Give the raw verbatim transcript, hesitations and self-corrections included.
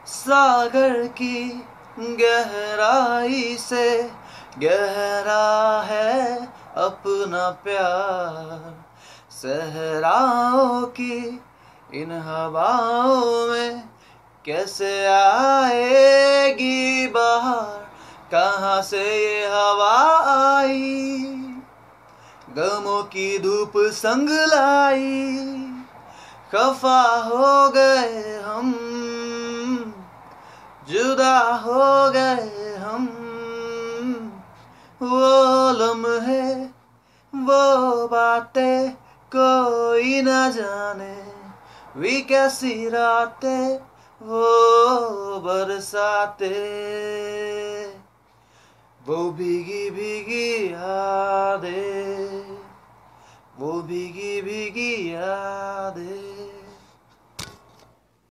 सागर की गहराई से गहरा है अपना प्यार। सहराओं की इन हवाओं में कैसे आएगी बहार। कहाँ से ये हवा आई, गमों की धूप संग लाई। खफा हो गए हम, जुदा हो गए हम। वो लम्हे, वो बातें कोई न जाने। वी कैसी रातें, वो बरसाते, वो भीगी भीगी यादें, वो भीगी भीगी यादें।